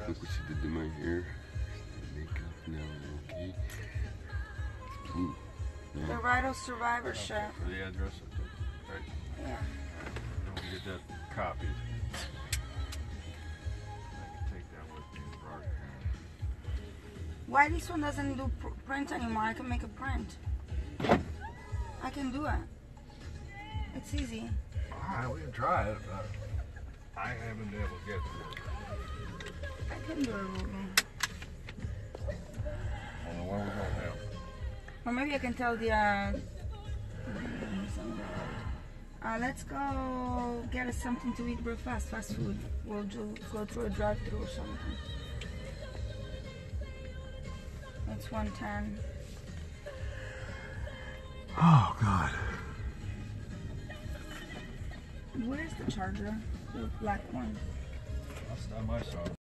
Look what she did to my hair. Makeup now, okay. Ooh. Yeah. The Rido Survivor Chef. For the address, right? Yeah. Don't get that copied. I can take that with me in Brock. Why this one doesn't do print anymore? I can make a print. I can do it. It's easy. Alright, we can try it, but I haven't been able to get to it. I can do it, Ruben. Well, what are we going now? Or maybe I can tell the let's go get us something to eat real fast, fast food. We'll go through a drive-thru or something. It's 1:10. Oh, God. Where's the charger? The black one. Last time I saw it.